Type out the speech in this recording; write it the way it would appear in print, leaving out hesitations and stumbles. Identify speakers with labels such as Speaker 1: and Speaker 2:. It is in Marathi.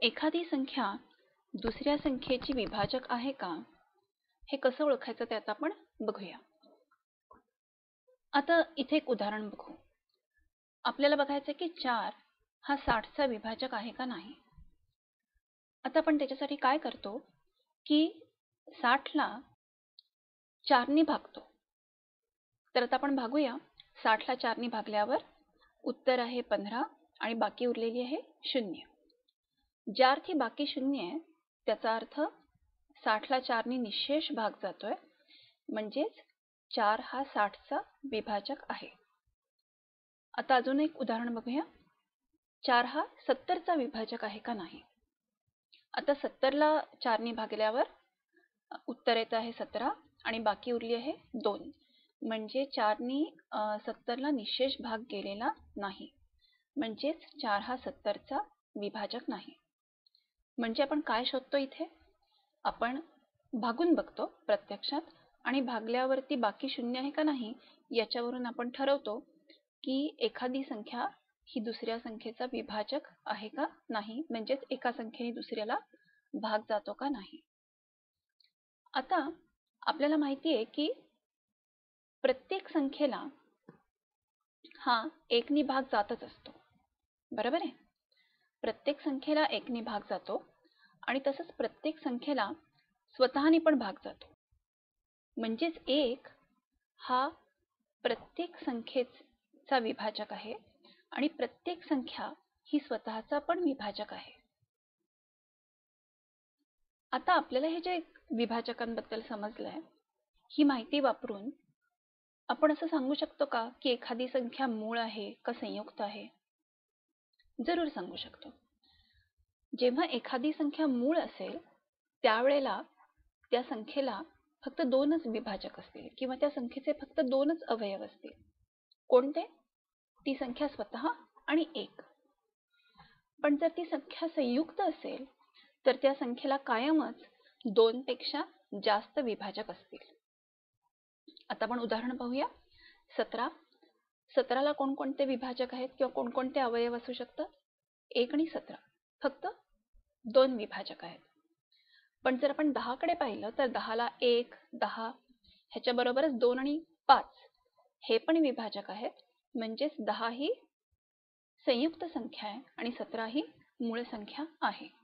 Speaker 1: एखादी संख्या दुसऱ्या संख्येची विभाजक आहे का हे कसं ओळखायचं ते आता आपण बघूया. आता इथे एक उदाहरण बघू. आपल्याला बघायचं की 4 हा 60चा विभाजक आहे का नाही. आता आपण त्याच्यासाठी काय करतो की 60ला 4 ने भागतो. तर आता आपण भागूया. 60ला 4 ने भागल्यावर उत्तर आहे 15 आणि बाकी उरलेली आहे 0. ज्या अर्थी बाकी 0 आहे त्याचा अर्थ 60ला 4 ने निशेष भाग जातोय, म्हणजेच 4 हा 60चा विभाजक आहे. आता अजून एक उदाहरण बघूया. 4 हा 70चा विभाजक आहे का नाही. आता 70ला 4 ने भागल्यावर उत्तर येत आहे 17 आणि बाकी उरली आहे 2, म्हणजे 4 ने 70ला निशेष भाग गेलेला नाही, म्हणजेच 4 हा 70चा विभाजक नाही. म्हणजे आपण काय शोधतो इथे, आपण भागून बघतो प्रत्यक्षात आणि भागल्यावरती बाकी 0 आहे का नाही याच्यावरून आपण ठरवतो की एखादी संख्या ही दुसऱ्या संख्येचा विभाजक आहे का नाही, म्हणजेच एका संख्येने दुसऱ्याला भाग जातो का नाही. आता आपल्याला माहिती आहे की प्रत्येक संख्येला हा 1 ने भाग जातच असतो, बरोबर आहे. प्रत्येक संख्येला 1 ने भाग जातो आणि तसंच प्रत्येक संख्येला स्वतःने पण भाग जातो, म्हणजेच 1 हा प्रत्येक संख्येचा विभाजक आहे आणि प्रत्येक संख्या ही स्वतःचा पण विभाजक आहे. आता आपल्याला हे जे विभाजकांबद्दल समजलंय, ही माहिती वापरून आपण असं सांगू शकतो का की एखादी संख्या मूळ आहे का संयुक्त आहे. जरूर सांगू शकतो. जेव्हा एखादी संख्या मूळ असेल त्यावेळेला त्या संख्येला फक्त 2च विभाजक असतील किंवा त्या संख्येचे फक्त 2च अवयव असतील. कोणते, ती संख्या स्वतः आणि 1. पण जर ती संख्या संयुक्त असेल तर त्या संख्येला कायमच 2 पेक्षा जास्त विभाजक असतील. आता आपण उदाहरण पाहूया. 17ला कोणकोणते विभाजक आहेत किंवा कोणकोणते अवयव असू शकतात. 1 आणि 17 फक्त 2 विभाजक आहेत. पण जर आपण 10 कडे पाहिलं तर 10ला 1, 10 ह्याच्या बरोबरच 2 आणि 5 हे पण विभाजक आहेत, म्हणजेच 10 ही संयुक्त संख्या आहे आणि 17 ही मूळ संख्या आहे.